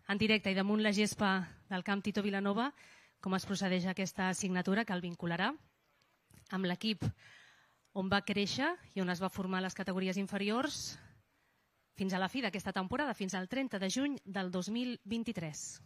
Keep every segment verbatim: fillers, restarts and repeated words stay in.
en directe i damunt la gespa del camp Tito Vilanova com es procedeix a aquesta signatura que el vincularà amb l'equip on va créixer i on es va formar les categories inferiors fins a la fi d'aquesta temporada, fins al trenta de juny del dos mil vint-i-tres.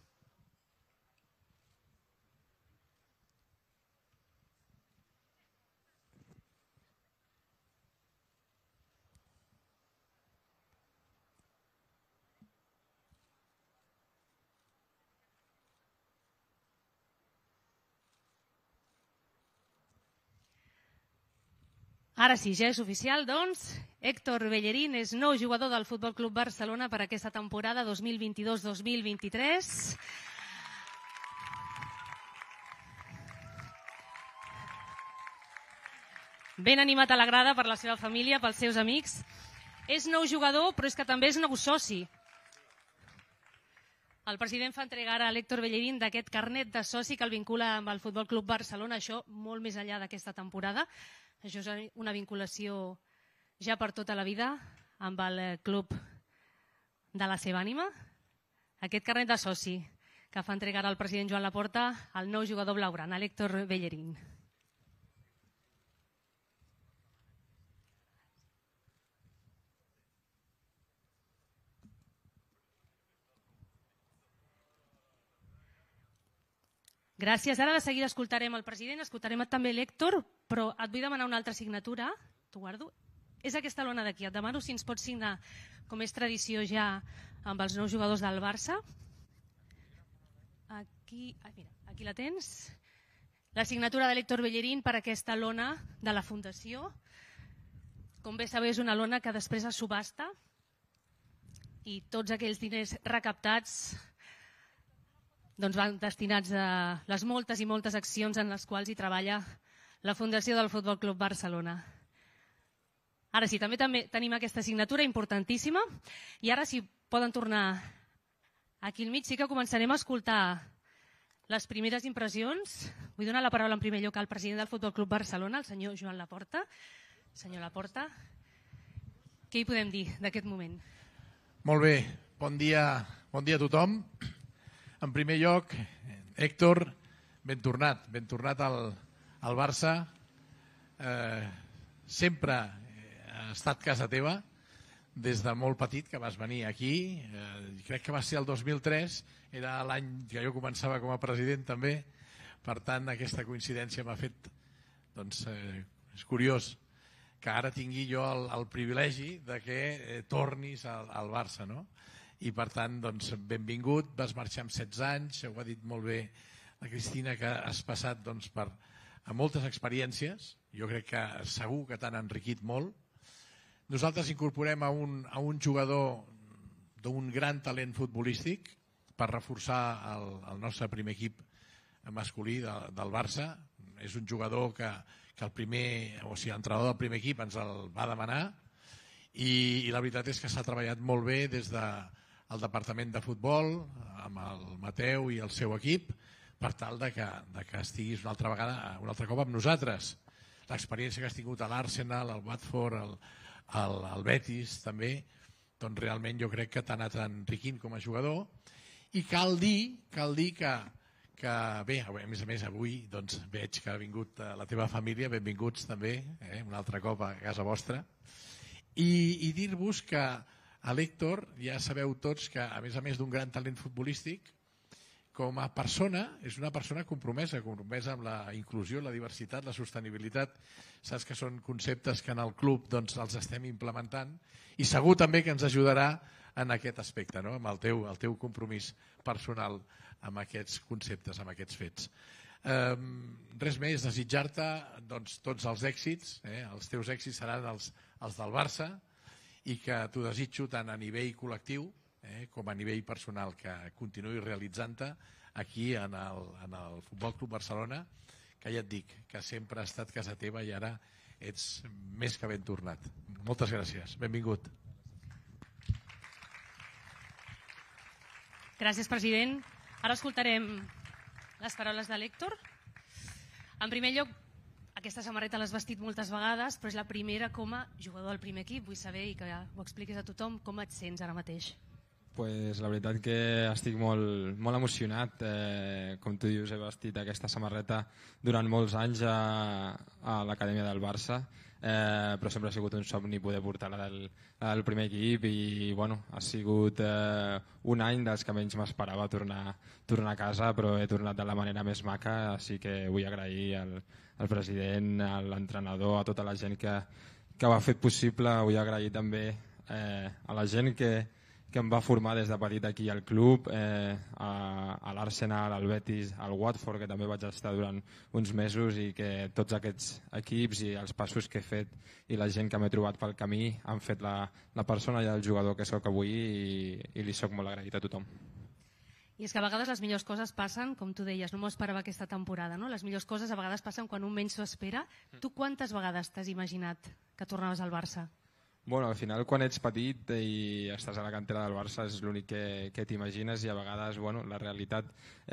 Ara sí, ja és oficial, doncs, Héctor Bellerín és nou jugador del Futbol Club Barcelona per aquesta temporada dos mil vint-i-dos dos mil vint-i-tres. Ben animat a la grada per la seva família, pels seus amics. És nou jugador, però és que també és nou soci. El president fa entregar a l'Héctor Bellerín d'aquest carnet de soci que el vincula amb el Futbol Club Barcelona, això molt més enllà d'aquesta temporada. Això és una vinculació ja per tota la vida amb el club de la seva ànima. Aquest carnet de soci que fa entregar al president Joan Laporta al nou jugador blaugrana, l'Héctor Bellerín. Gràcies. Ara de seguida escoltarem el president, escoltarem també l'Héctor, però et vull demanar una altra signatura. T'ho guardo. És aquesta lona d'aquí. Et demano si ens pots signar, com és tradició ja amb els nous jugadors del Barça. Aquí, ah, mira, aquí la tens. La signatura de l'Héctor Bellerín per aquesta lona de la Fundació. Com bé sabeu, és una lona que després es subhasta i tots aquells diners recaptats doncs van destinats a les moltes i moltes accions en les quals hi treballa la Fundació del Futbol Club Barcelona. Ara sí, també, també tenim aquesta signatura importantíssima i ara si poden tornar aquí al mig sí que començarem a escoltar les primeres impressions. Vull donar la paraula en primer lloc al president del Futbol Club Barcelona, el senyor Joan Laporta. Senyor Laporta, què hi podem dir d'aquest moment? Molt bé, bon dia, bon dia a tothom. En primer lloc, Héctor, ben tornat, ben tornat al, al Barça. Eh, sempre ha estat casa teva, des de molt petit que vas venir aquí. Eh, crec que va ser el dos mil tres, era l'any que jo començava com a president també. Per tant, aquesta coincidència m'ha fet, doncs, eh, és curiós que ara tingui jo el, el privilegi de que eh, tornis al, al Barça, no? I per tant, doncs, benvingut, vas marxar amb setze anys, ho ha dit molt bé la Cristina, que has passat doncs, per a moltes experiències, jo crec que segur que t'han enriquit molt. Nosaltres incorporem a un, a un jugador d'un gran talent futbolístic per reforçar el, el nostre primer equip masculí de, del Barça. És un jugador que, que el primer, o sigui, l'entrenador del primer equip ens el va demanar i, i la veritat és que s'ha treballat molt bé des de el departament de futbol, amb el Mateu i el seu equip, per tal de que, de que estiguis una altra vegada, un altre cop amb nosaltres. L'experiència que has tingut a l'Arsenal, al Watford, al, al, al Betis també, doncs realment jo crec que t'ha anat enriquint com a jugador. I cal dir, cal dir que, que bé, a més a més avui doncs, veig que ha vingut la teva família, benvinguts també, eh, un altre cop a casa vostra, i, i dir-vos que a l'Héctor ja sabeu tots que, a més a més d'un gran talent futbolístic, com a persona, és una persona compromesa, compromesa amb la inclusió, la diversitat, la sostenibilitat. Saps que són conceptes que en el club doncs, els estem implementant i segur també que ens ajudarà en aquest aspecte, no? Amb el teu, el teu compromís personal amb aquests conceptes, amb aquests fets. Eh, res més, desitjar-te doncs, tots els èxits, eh? Els teus èxits seran els, els del Barça, i que t'ho desitjo tant a nivell col·lectiu eh, com a nivell personal, que continuï realitzant-te aquí en el, en el Futbol Club Barcelona, que ja et dic, que sempre ha estat casa teva i ara ets més que ben tornat. Moltes gràcies, benvingut. Gràcies, president. Ara escoltarem les paraules de l'Héctor. En primer lloc, aquesta samarreta l'has vestit moltes vegades, però és la primera com a jugador del primer equip. Vull saber, i que ho expliquis a tothom, com et sents ara mateix. Pues la veritat que estic molt, molt emocionat. Eh, com tu dius, he vestit aquesta samarreta durant molts anys a, a l'Acadèmia del Barça, eh, però sempre ha sigut un somni poder portar-la del, del primer equip i bueno, ha sigut eh, un any dels que menys m'esperava tornar, tornar a casa, però he tornat de la manera més maca, així que vull agrair al, al president, a l'entrenador, a tota la gent que, que ho ha fet possible. Vull agrair també eh, a la gent que que em va formar des de petit aquí al club, eh, a, a l'Arsenal, al Betis, al Watford, que també vaig estar durant uns mesos, i que tots aquests equips i els passos que he fet i la gent que m'he trobat pel camí han fet la, la persona i el jugador que sóc avui, i, i li sóc molt agraït a tothom. I és que a vegades les millors coses passen, com tu deies, no m'ho esperava aquesta temporada, no? Les millors coses a vegades passen quan un menys s'ho espera. Tu quantes vegades t'has imaginat que tornaves al Barça? Bueno, al final, quan ets petit i estàs a la cantera del Barça, és l'únic que, que t'imagines, i a vegades bueno, la realitat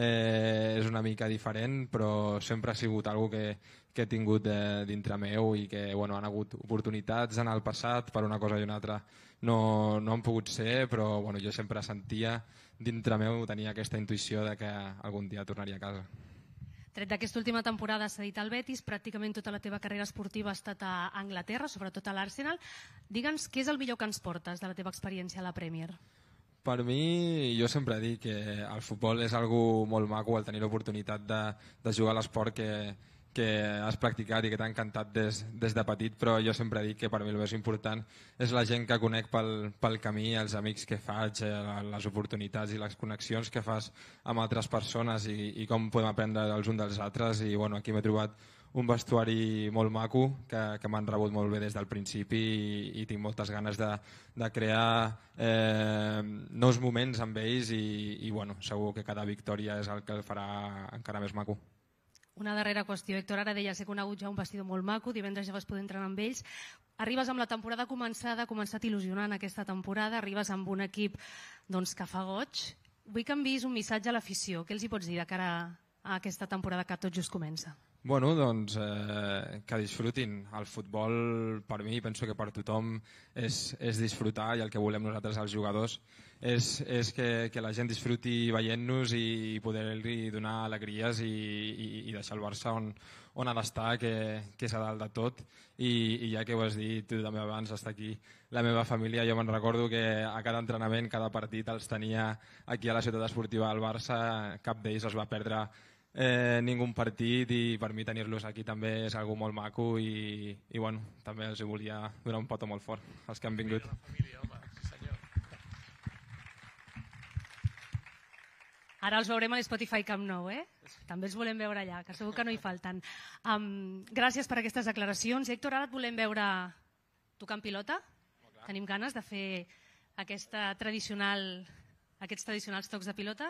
eh, és una mica diferent, però sempre ha sigut algo que, que he tingut eh, dintre meu, i que bueno, han hagut oportunitats en el passat, per una cosa i una altra no, no han pogut ser, però bueno, jo sempre sentia dintre meu, tenia aquesta intuïció de que algun dia tornaria a casa. Tret d'aquesta última temporada has cedit al Betis, pràcticament tota la teva carrera esportiva ha estat a Anglaterra, sobretot a l'Arsenal. Digue'ns què és el millor que ens portes de la teva experiència a la Premier? Per mi, jo sempre dic que el futbol és algo molt maco, el tenir l'oportunitat de, de jugar a l'esport que, que has practicat i que t'ha encantat des, des de petit, però jo sempre dic que per mi el més important és la gent que conec pel, pel camí, els amics que faig, les oportunitats i les connexions que fas amb altres persones, i, i com podem aprendre els uns dels altres. I bueno, aquí m'he trobat un vestuari molt maco que, que m'han rebut molt bé des del principi, i, i tinc moltes ganes de, de crear eh, nous moments amb ells, i, i bueno, segur que cada victòria és el que el farà encara més maco. Una darrera qüestió, Héctor, ara deies, he conegut ja un vestidor molt maco, divendres ja vas poder entrenar amb ells. Arribes amb la temporada començada, ha començat il·lusionant aquesta temporada, arribes amb un equip doncs, que fa goig. Vull que enviïs un missatge a l'afició. Què els hi pots dir de cara a aquesta temporada que tot just comença? Bueno, doncs eh, que disfrutin. El futbol, per mi, penso que per tothom és, és disfrutar, i el que volem nosaltres els jugadors és, és que, que la gent disfruti veient-nos i poder-li donar alegries, i, i, i deixar el Barça on, on ha d'estar, que, que és a dalt de tot. I, i ja que ho has dit tu també abans, està aquí la meva família. Jo me'n recordo que a cada entrenament, cada partit els tenia aquí a la ciutat esportiva del Barça, cap d'ells es va perdre Eh, ningú partit, i per mi tenir-los aquí també és algo molt maco, i, i bueno, també els volia donar un petó molt fort als que han vingut. Ara els veurem a l'Spotify Camp Nou, eh? També els volem veure allà, que segur que no hi falten. Um, gràcies per aquestes declaracions. Héctor, ara et volem veure tocant pilota. Oh, tenim ganes de fer aquesta tradicional, aquests tradicionals tocs de pilota.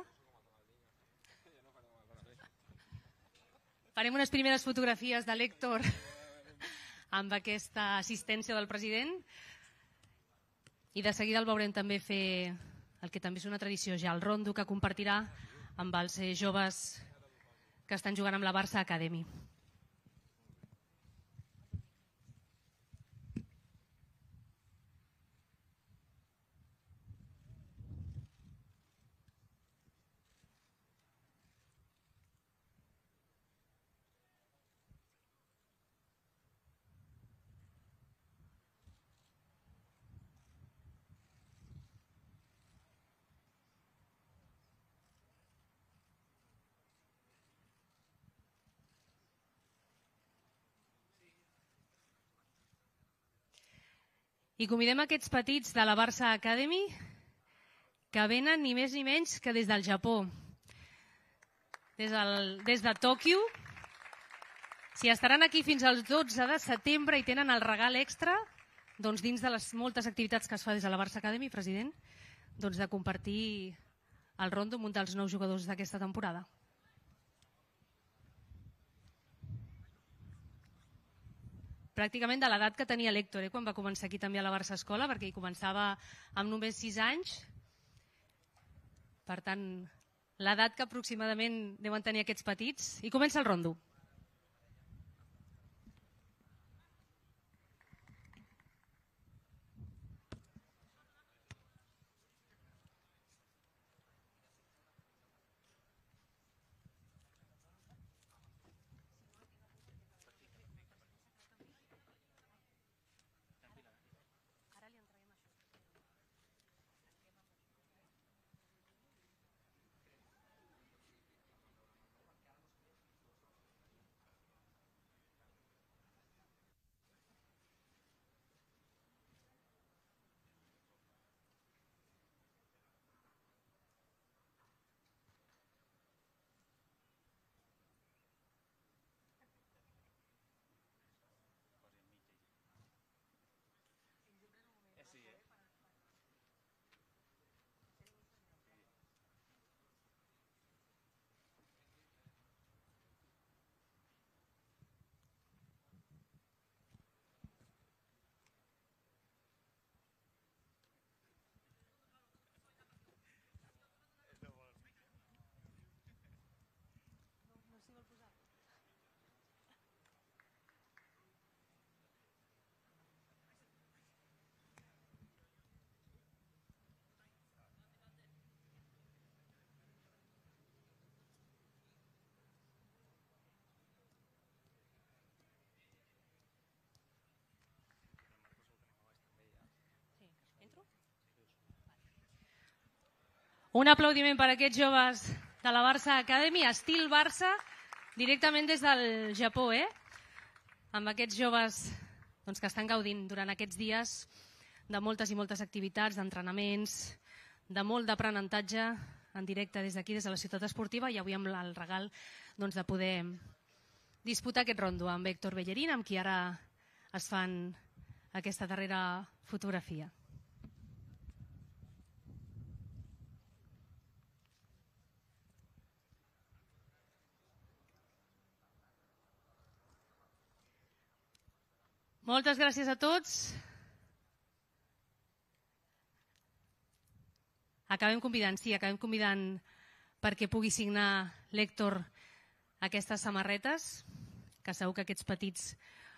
Farem unes primeres fotografies de l'Héctor amb aquesta assistència del president, i de seguida el veurem també fer el que també és una tradició ja, el rondo que compartirà amb els joves que estan jugant amb la Barça Academy. I convidem aquests petits de la Barça Academy que venen ni més ni menys que des del Japó, des, del, des de Tòquio. Si estaran aquí fins al dotze de setembre i tenen el regal extra, doncs dins de les moltes activitats que es fa des de la Barça Academy, president, doncs de compartir el rondo amb un dels nous jugadors d'aquesta temporada. Pràcticament de l'edat que tenia l'Héctor, eh, quan va començar aquí també a la Barça Escola, perquè hi començava amb només sis anys. Per tant, l'edat que aproximadament deuen tenir aquests petits. I comença el rondo. Un aplaudiment per a aquests joves de la Barça Academy, estil Barça, directament des del Japó, eh? Amb aquests joves doncs, que estan gaudint durant aquests dies de moltes i moltes activitats, d'entrenaments, de molt d'aprenentatge en directe des d'aquí, des de la ciutat esportiva, i avui amb el regal doncs, de poder disputar aquest rondo amb Héctor Bellerín, amb qui ara es fan aquesta darrera fotografia. Moltes gràcies a tots. Acabem convidant, sí, acabem convidant perquè pugui signar l'Héctor aquestes samarretes, que segur que aquests petits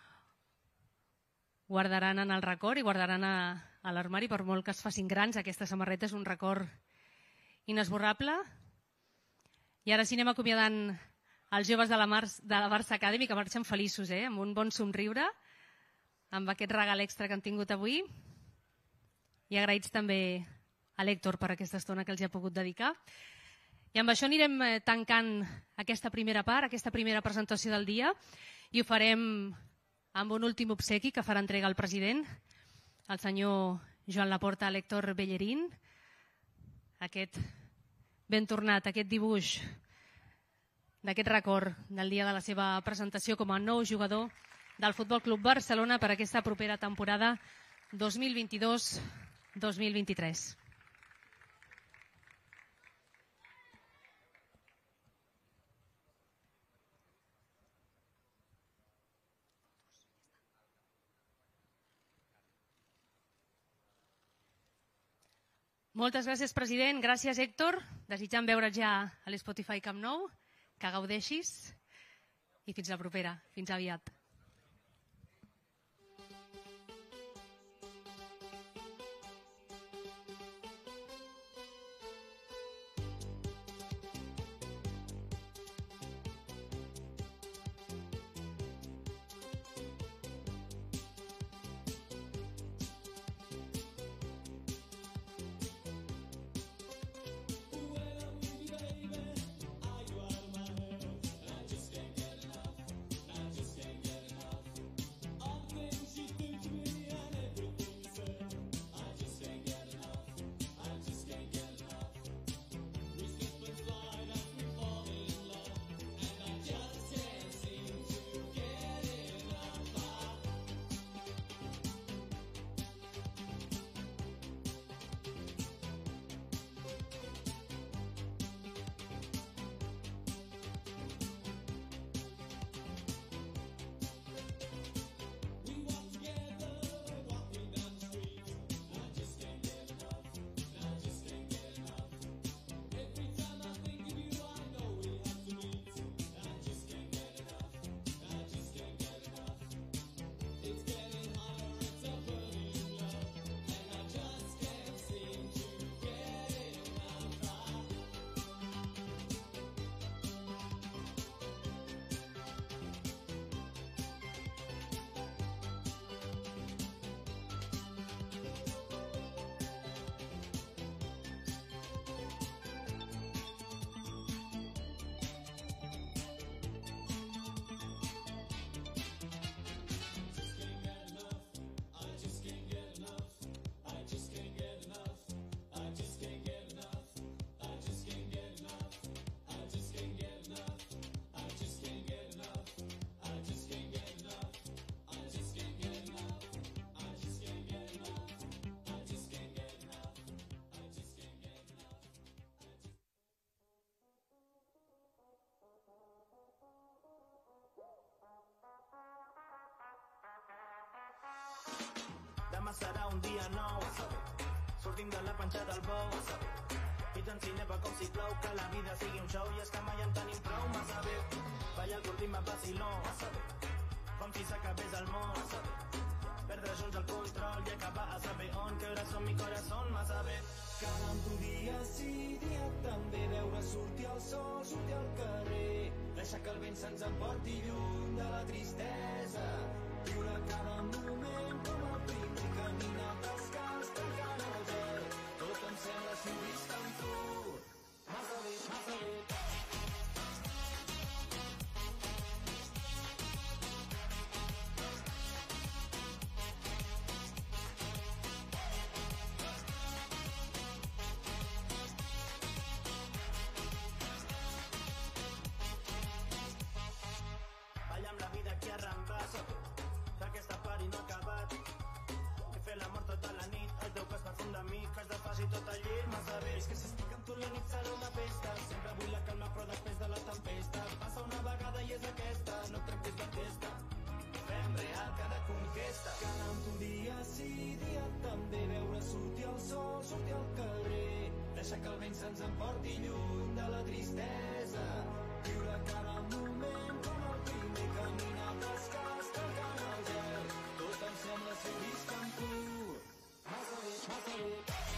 guardaran en el record i guardaran a, a l'armari, per molt que es facin grans. Aquesta samarreta és un record inesborrable. I ara sí anem acomiadant els joves de la, Mar de la Barça Academy, que marxen feliços, eh? Amb un bon somriure, amb aquest regal extra que han tingut avui, i agraïts també a l'Héctor per aquesta estona que els ha pogut dedicar. I amb això anirem tancant aquesta primera part, aquesta primera presentació del dia, i ho farem amb un últim obsequi que farà entrega al president, el senyor Joan Laporta, a l'Héctor Bellerín. Aquest ben tornat, aquest dibuix d'aquest record del dia de la seva presentació com a nou jugador del Futbol Club Barcelona per aquesta propera temporada dos mil vint-i-dos dos mil vint-i-tres. Moltes gràcies, president. Gràcies, Héctor. Desitjant veure't ja a l'Spotify Camp Nou. Que gaudeixis. I fins la propera. Fins aviat. Demà serà un dia nou, sortim de la panxa del bou i tant cinema com si plou, que la vida sigui un show i és que mai en tenim prou, massa bé. Balla el ritme vaciló, com si s'acabés el món, perdre junts el control i acabar a saber on, que hores són mi corazón, massa bé. Cada amb tu dia sí, dia també, veure sortir el sol, sortir al carrer, deixar que el vent se'ns emporti lluny de la tristesa, viure cada moment com el prim i caminar descalç tancant els ulls, tot em sembla si ho visc amb tu. deixar que el vent se'ns emporti lluny de la tristesa, viure cada moment com el primer, caminar descalç tancant el gel, tot em sembla ser visc amb tu, massa bé, massa bé.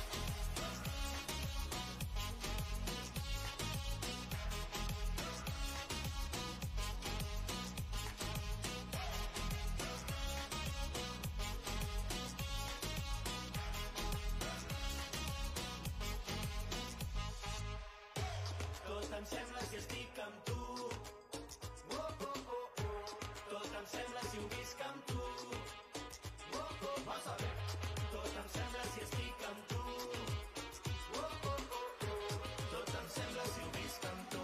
Em sembla si estic amb tu, oh, oh, oh, oh. Tot em sembla si ho visc amb tu, oh, oh, massa bé. Tot em sembla si estic amb tu, oh, oh, oh, oh. Tot em sembla si ho visc amb tu.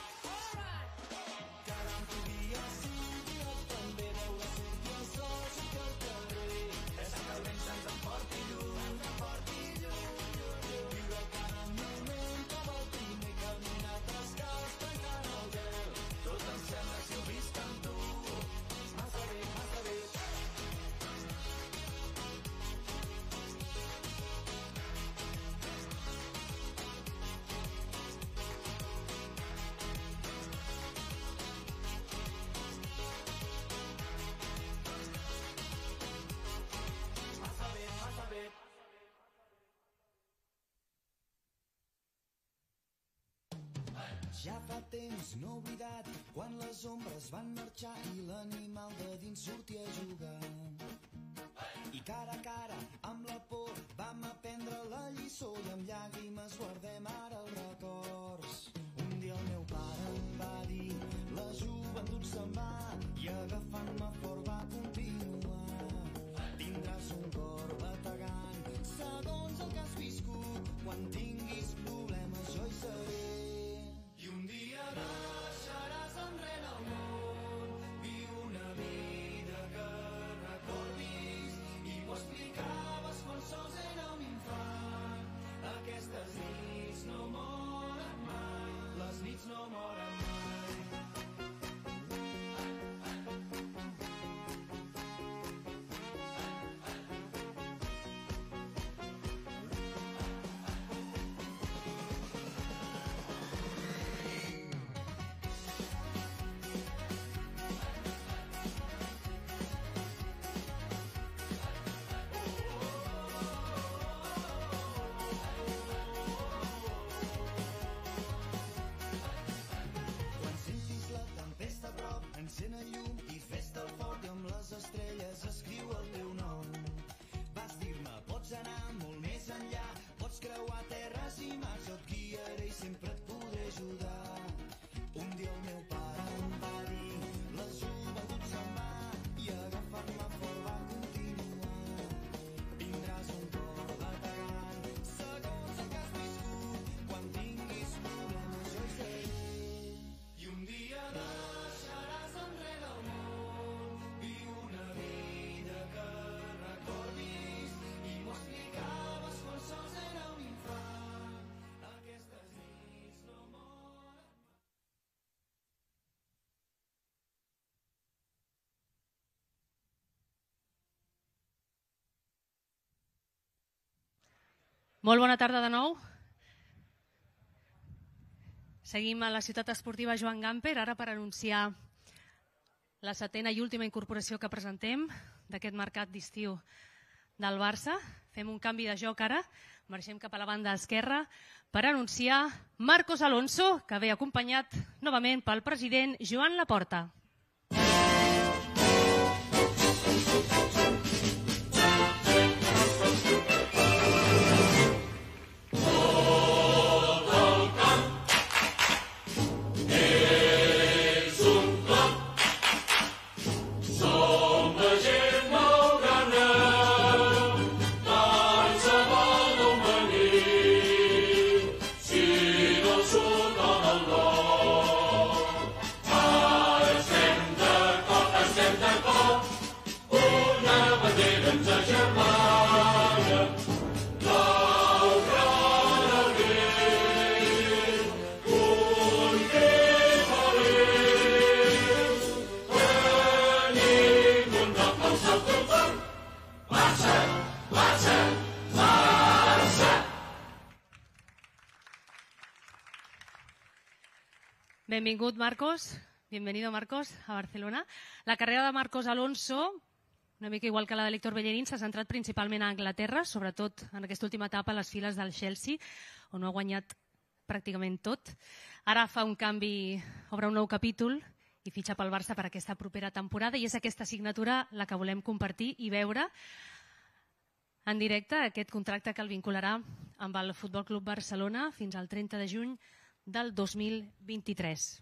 Cada em podia sentir també veure sortir el sol, sortir al carrer, deixar que el vent se'ns emporti lluny, emporti lluny, lluny, viure cada moment com el primer, caminar descalç tancant el gel, tot em sembla si ho visc amb tu, massa bé, massa bé. Massa bé, massa bé. Ja fa temps no he oblidat quan les ombres van marxar i l'animal de dins sortia a jugar. I cara a cara amb la por vam aprendre la lliçó i amb llàgrimes guardem ara els records. Un dia el meu pare em va dir la joventut se'n va i agafant-me fort va continuar. Tindràs un cor bategant segons el que has viscut, quan tinguis problemes jo hi seré. I un dia deixaràs enrere el món, viu una vida que recordis, i m'ho explicaves quan sols era un infant. Aquestes nits no moren mai, les nits no moren mai. Encén el llum i fes-te el fort i amb les estrelles escriu el teu nom. Vas dir-me, pots anar molt més enllà, pots creuar terres i mars, jo et guiaré i sempre et podré ajudar. Un dia el meu pare em va dir, la joventut se'n va, i agafar-me fort va continuar. Tindràs un cor bategant segons el que has viscut, quan tinguis problemes jo hi seré. I un dia deixaràs enrere el món, viu una vida que recordis, i m'ho explicaves quan sols era un infant. Aquestes nits no moren. Molt bona tarda de nou. Seguim a la ciutat esportiva Joan Gamper, ara per anunciar la setena i última incorporació que presentem d'aquest mercat d'estiu del Barça. Fem un canvi de joc ara, marxem cap a la banda esquerra per anunciar Marcos Alonso, que ve acompanyat novament pel president Joan Laporta. Una Benvingut, Marcos. Bienvenido, Marcos, a Barcelona. La carrera de Marcos Alonso, una mica igual que la de l'Héctor Bellerín, s'ha centrat principalment a Anglaterra, sobretot en aquesta última etapa a les files del Chelsea, on ho ha guanyat pràcticament tot. Ara fa un canvi, obre un nou capítol i fitxa pel Barça per aquesta propera temporada, i és aquesta signatura la que volem compartir i veure en directe, aquest contracte que el vincularà amb el Futbol Club Barcelona fins al trenta de juny del dos mil vint-i-tres.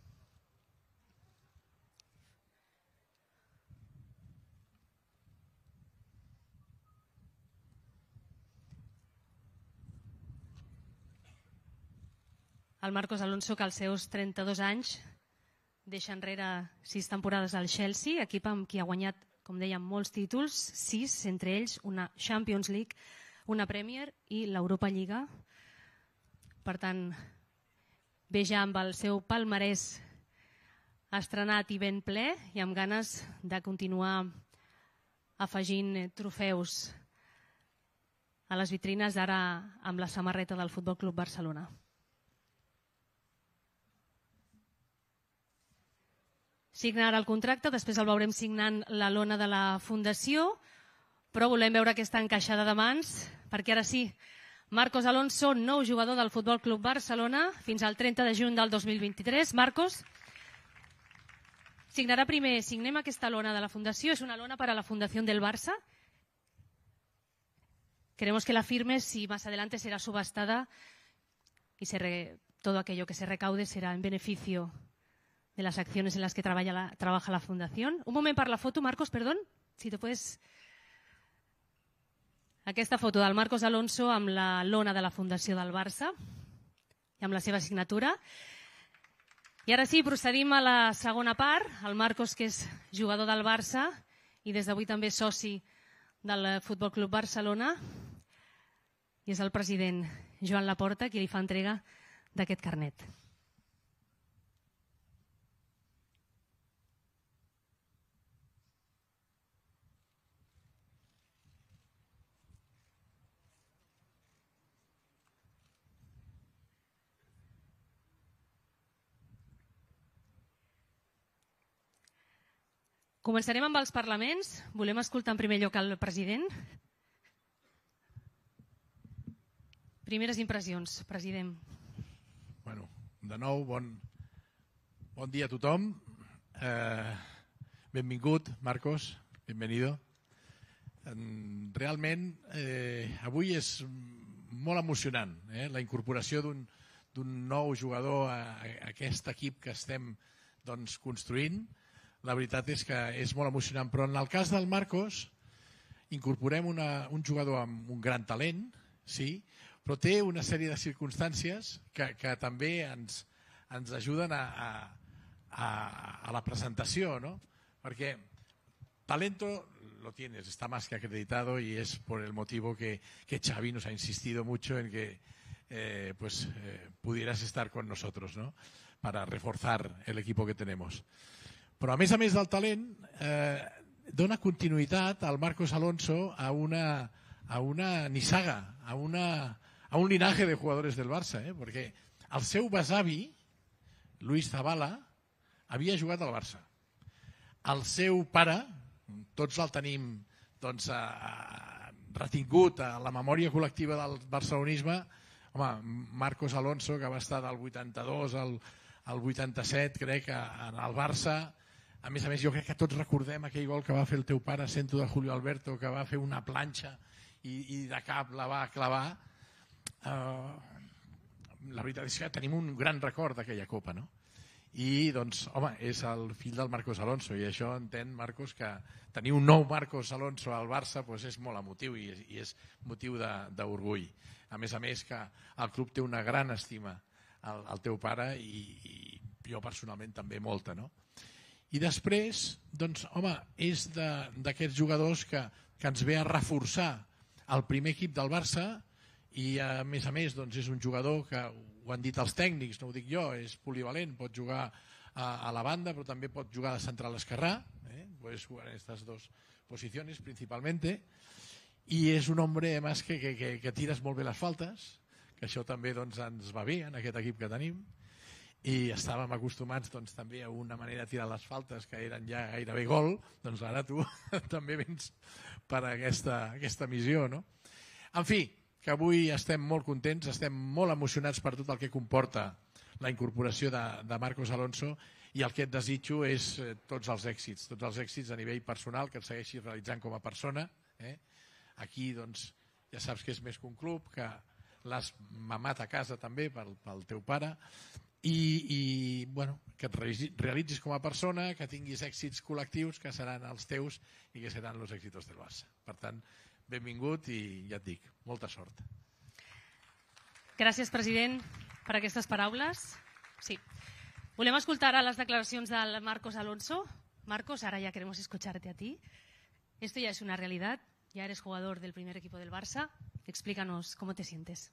El Marcos Alonso, que als seus trenta-dos anys deixa enrere sis temporades al Chelsea, equip amb qui ha guanyat, com dèiem, molts títols, sis, entre ells una Champions League, una Premier i l'Europa Lliga. Per tant, ve ja amb el seu palmarès estrenat i ben ple i amb ganes de continuar afegint trofeus a les vitrines, ara amb la samarreta del Futbol Club Barcelona. Signa ara el contracte, després el veurem signant la lona de la Fundació, però volem veure aquesta encaixada de mans, perquè ara sí, Marcos Alonso, nou jugador del Futbol Club Barcelona, fins al trenta de juny del dos mil vint-i-tres. Marcos, signarà primer, signem aquesta lona de la Fundació, és una lona para la Fundación del Barça. Queremos que la firmes y más adelante será subastada y se re, todo aquello que se recaude será en beneficio de las acciones en las que trabaja la, trabaja la Fundación. Un moment per la foto, Marcos, perdón, si te puedes... Aquesta foto del Marcos Alonso amb la lona de la Fundació del Barça i amb la seva signatura. I ara sí, procedim a la segona part. El Marcos, que és jugador del Barça i des d'avui també soci del Futbol Club Barcelona, i és el president Joan Laporta qui li fa entrega d'aquest carnet. Començarem amb els parlaments. Volem escoltar en primer lloc el president. Primeres impressions, president. Bueno, de nou, bon, bon dia a tothom. Eh, benvingut, Marcos, bienvenido. Realment, eh, avui és molt emocionant, eh, la incorporació d'un d'un nou jugador a, a aquest equip que estem doncs, construint. La veritat és que és molt emocionant, però en el cas del Marcos incorporem una, un jugador amb un gran talent, sí, però té una sèrie de circumstàncies que, que també ens, ens ajuden a, a, a, a la presentació, ¿no? Perquè talento lo tienes, está más que acreditado y es por el motivo que, que Xavi nos ha insistido mucho en que eh, pues, eh, pudieras estar con nosotros, ¿no? Para reforzar el equipo que tenemos. Però a més a més del talent, eh, dona continuïtat al Marcos Alonso a una, a una nissaga, a, una, a un linaje de jugadores del Barça, eh? Perquè el seu besavi, Luis Zabala, havia jugat al Barça. El seu pare, tots el tenim doncs, a, a, retingut a la memòria col·lectiva del barcelonisme, home, Marcos Alonso, que va estar del vuitanta-dos al, al vuitanta-set, crec, en el Barça. A més a més, jo crec que tots recordem aquell gol que va fer el teu pare, sento de Julio Alberto, que va fer una planxa i, i de cap la va clavar. Uh, la veritat és que tenim un gran record d'aquella copa, no? I, doncs, home, és el fill del Marcos Alonso, i això entén, Marcos, que tenir un nou Marcos Alonso al Barça doncs és molt emotiu i és, i és motiu d'orgull. A més a més, que el club té una gran estima al, al teu pare i, i jo personalment també molta, no? I després, doncs, home, és d'aquests jugadors que, que ens ve a reforçar el primer equip del Barça i, a més a més, doncs, és un jugador que, ho han dit els tècnics, no ho dic jo, és polivalent, pot jugar a, a la banda, però també pot jugar de central esquerrà, eh? Puedes jugar en estas dos posiciones principalmente, i és un hombre, además, que, que, que, que tires molt bé les faltes, que això també doncs, ens va bé en aquest equip que tenim, i estàvem acostumats doncs, també a una manera de tirar les faltes que eren ja gairebé gol, doncs ara tu també vens per aquesta, aquesta missió, no? En fi, que avui estem molt contents, estem molt emocionats per tot el que comporta la incorporació de, de Marcos Alonso, i el que et desitjo és eh, tots els èxits, tots els èxits a nivell personal, que et segueixis realitzant com a persona. Eh? Aquí doncs, ja saps que és més que un club, que l'has mamat a casa també pel, pel teu pare, i, i bueno, que et realitzis com a persona, que tinguis èxits col·lectius que seran els teus i que seran els èxitos del Barça. Per tant, benvingut i ja et dic, molta sort. Gràcies, president, per aquestes paraules. Sí. Volem escoltar ara les declaracions del Marcos Alonso. Marcos, ahora ya queremos escucharte a ti. Esto ya es una realidad. Ya eres jugador del primer equipo del Barça. Explícanos cómo te sientes.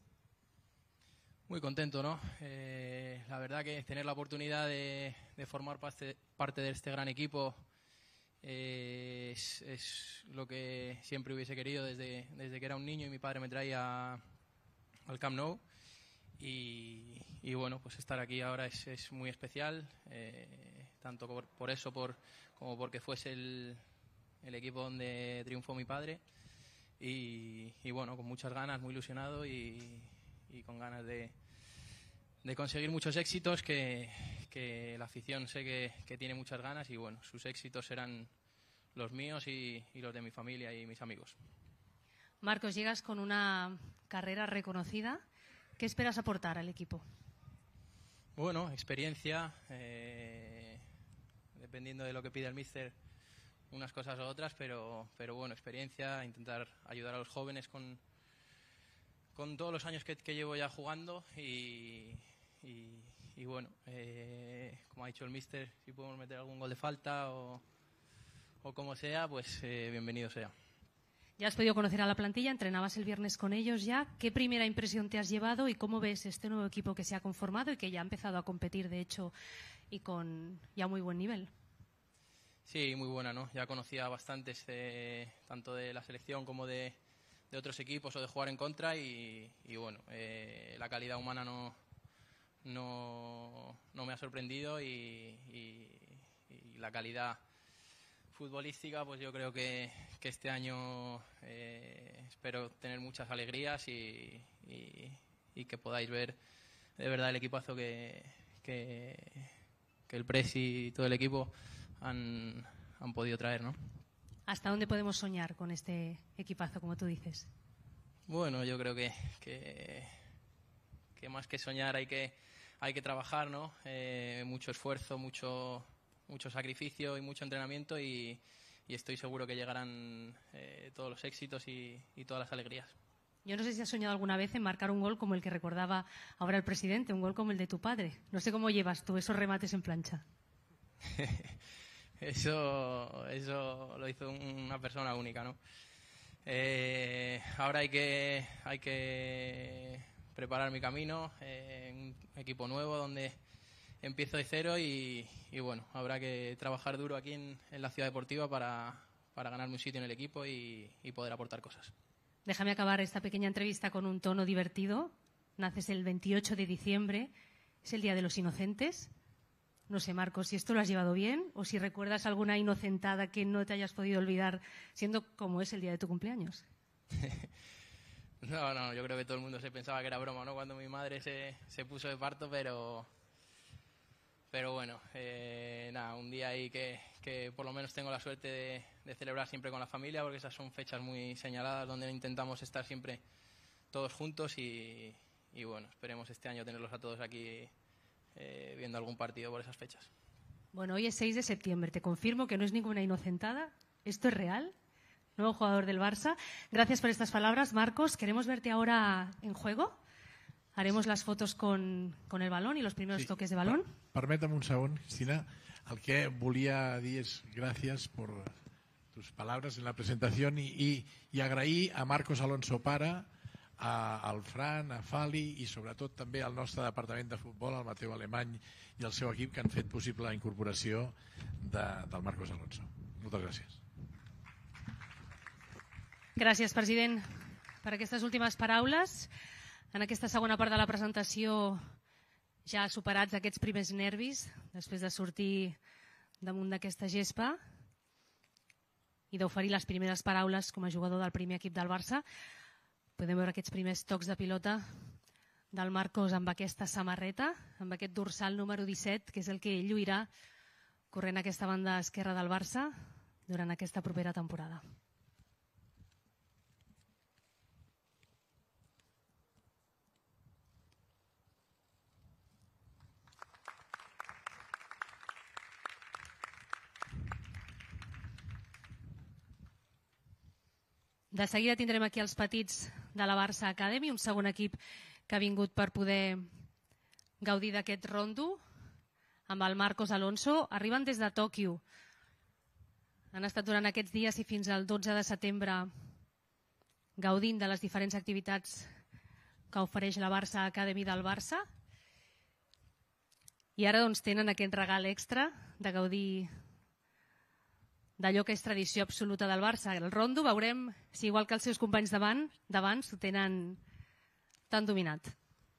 Muy contento, ¿no? Eh, la verdad que tener la oportunidad de, de formar parte, parte de este gran equipo eh, es, es lo que siempre hubiese querido desde, desde que era un niño y mi padre me traía al Camp Nou. Y, y bueno, pues estar aquí ahora es, es muy especial, eh, tanto por, por eso por, como porque fuese el, el equipo donde triunfó mi padre. Y, y bueno, con muchas ganas, muy ilusionado y, y con ganas de, de conseguir muchos éxitos, que, que la afición sé que, que tiene muchas ganas y bueno, sus éxitos serán los míos y, y los de mi familia y mis amigos. Marcos, llegas con una carrera reconocida. ¿Qué esperas aportar al equipo? Bueno, experiencia, eh, dependiendo de lo que pide el míster, unas cosas u otras, pero, pero bueno, experiencia, intentar ayudar a los jóvenes con, con todos los años que, que llevo ya jugando y, y, y bueno, eh, como ha dicho el míster, si podemos meter algún gol de falta o, o como sea, pues eh, bienvenido sea. Ya has podido conocer a la plantilla, entrenabas el viernes con ellos ya. ¿Qué primera impresión te has llevado y cómo ves este nuevo equipo que se ha conformado y que ya ha empezado a competir, de hecho, y con ya muy buen nivel? Sí, muy buena, ¿no? Ya conocía bastantes, eh, tanto de la selección como de, de otros equipos o de jugar en contra y, y bueno, eh, la calidad humana no, no, no me ha sorprendido y, y, y la calidad futbolística, pues yo creo que, que este año eh, espero tener muchas alegrías y, y, y que podáis ver de verdad el equipazo que, que, que el Presi y todo el equipo han, han podido traer, ¿no? ¿Hasta dónde podemos soñar con este equipazo, como tú dices? Bueno, yo creo que, que, que más que soñar hay que, hay que trabajar, ¿no? Eh, mucho esfuerzo, mucho... mucho sacrificio y mucho entrenamiento y, y estoy seguro que llegarán eh, todos los éxitos y, y todas las alegrías. Yo no sé si has soñado alguna vez en marcar un gol como el que recordaba ahora el presidente, un gol como el de tu padre. No sé cómo llevas tú esos remates en plancha. eso, eso lo hizo una persona única, ¿no? Eh, ahora hay que, hay que preparar mi camino, eh, un equipo nuevo donde empiezo de cero y, y bueno, habrá que trabajar duro aquí en, en la Ciudad Deportiva para, para ganarme un sitio en el equipo y, y poder aportar cosas. Déjame acabar esta pequeña entrevista con un tono divertido. Naces el veintiocho de diciembre, es el Día de los Inocentes. No sé, Marcos, si esto lo has llevado bien o si recuerdas alguna inocentada que no te hayas podido olvidar, siendo como es el día de tu cumpleaños. No, no, yo creo que todo el mundo se pensaba que era broma, ¿no? Cuando mi madre se, se puso de parto, pero... Pero bueno, eh, nada, un día ahí que, que por lo menos tengo la suerte de, de celebrar siempre con la familia, porque esas son fechas muy señaladas donde intentamos estar siempre todos juntos y, y bueno, esperemos este año tenerlos a todos aquí eh, viendo algún partido por esas fechas. Bueno, hoy es seis de septiembre, te confirmo que no es ninguna inocentada, esto es real, nuevo jugador del Barça. Gracias por estas palabras, Marcos. Queremos verte ahora en juego. Haremos las fotos con, con el balón i els primers sí. toques de balón. Per, permítame un segon, Cristina. El que volia dir és gràcies per tus palabras en la presentación y, y, y agrair a Marcos Alonso pare, a, al Fran, a Fali i sobretot també al nostre departament de futbol, al Mateu Alemany i al seu equip que han fet possible la incorporació de, del Marcos Alonso. Moltes gràcies. Gràcies, president, per aquestes últimes paraules. En aquesta segona part de la presentació ja superats aquests primers nervis, després de sortir damunt d'aquesta gespa i d'oferir les primeres paraules com a jugador del primer equip del Barça, podem veure aquests primers tocs de pilota del Marcos amb aquesta samarreta, amb aquest dorsal número disset, que és el que ell lluirà corrent aquesta banda esquerra del Barça durant aquesta propera temporada. De seguida tindrem aquí els petits de la Barça Academy, un segon equip que ha vingut per poder gaudir d'aquest rondo amb el Marcos Alonso. Arriben des de Tòquio. Han estat durant aquests dies i fins al dotze de setembre gaudint de les diferents activitats que ofereix la Barça Academy del Barça. I ara doncs, tenen aquest regal extra de gaudir d'allò que és tradició absoluta del Barça. El rondo veurem si igual que els seus companys d'abans ho tenen tan dominat.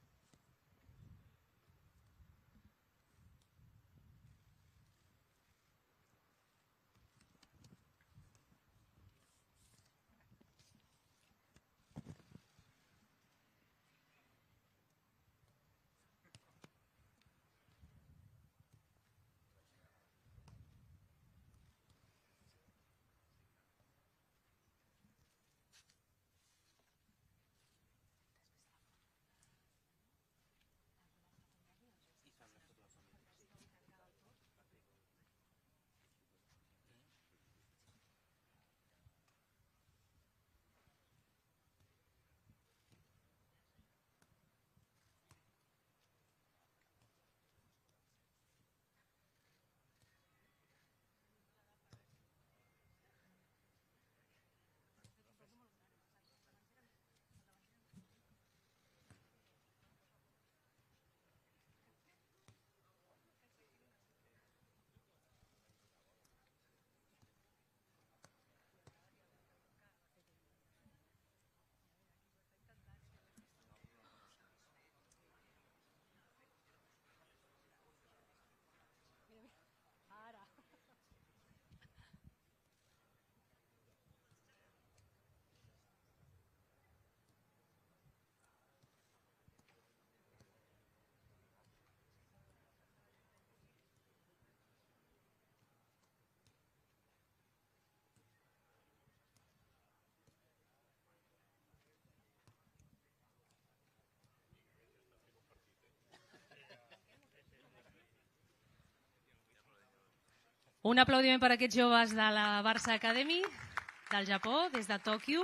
Un aplaudiment per a aquests joves de la Barça Academy del Japó, des de Tòquio,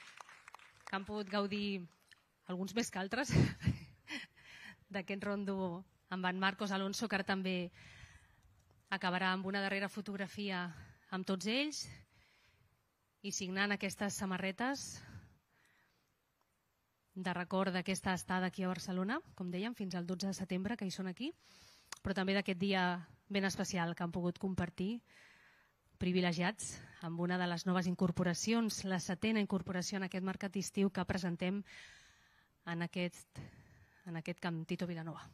que han pogut gaudir, alguns més que altres, d'aquest rondo amb en Marcos Alonso, que ara també acabarà amb una darrera fotografia amb tots ells i signant aquestes samarretes de record d'aquesta estada aquí a Barcelona, com dèiem, fins al dotze de setembre, que hi són aquí, però també d'aquest dia ben especial que han pogut compartir privilegiats amb una de les noves incorporacions, la setena incorporació en aquest mercat d'estiu que presentem en aquest, en aquest camp Tito Vilanova.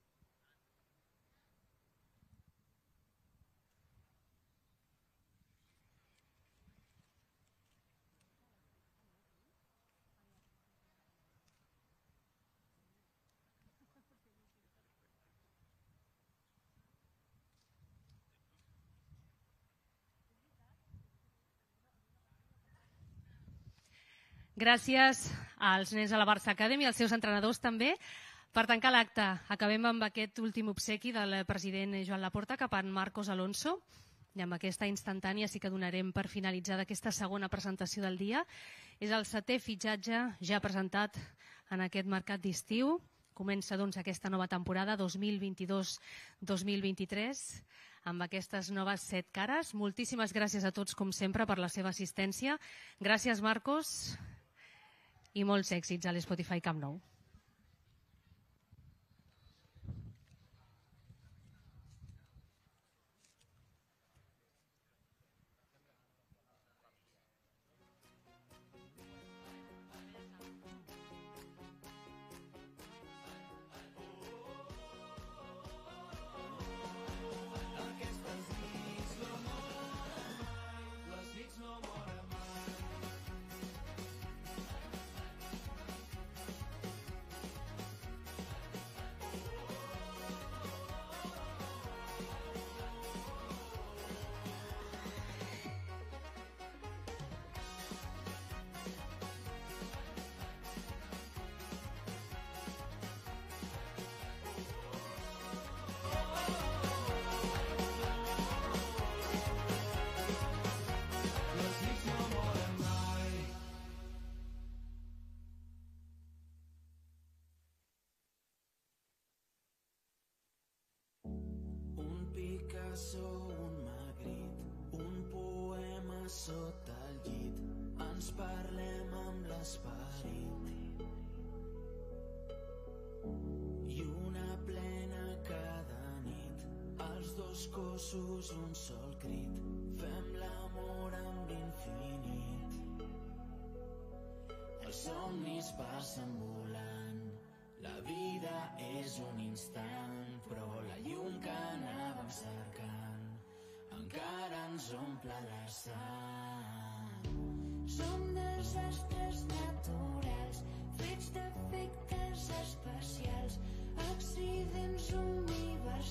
Gràcies als nens de la Barça Academy, als seus entrenadors també. Per tancar l'acte, acabem amb aquest últim obsequi del president Joan Laporta cap a en Marcos Alonso. I amb aquesta instantània sí que donarem per finalitzada aquesta segona presentació del dia. És el setè fitxatge ja presentat en aquest mercat d'estiu. Comença doncs aquesta nova temporada dos mil vint-i-dos dos mil vint-i-tres amb aquestes noves set cares. Moltíssimes gràcies a tots, com sempre, per la seva assistència. Gràcies, Marcos, i molts èxits a l'Spotify Camp Nou. cançó, un magrit, un poema sota el llit. Ens parlem amb l'esperit i una plena cada nit. Els dos cossos, un sol crit. Fem l'amor amb l'infinit. Els somnis passen volant. La vida és un instant, però la llum que anàvem cercant encara ens omple la sang. Som desastres naturals, fets d'efectes especials, accidents universals.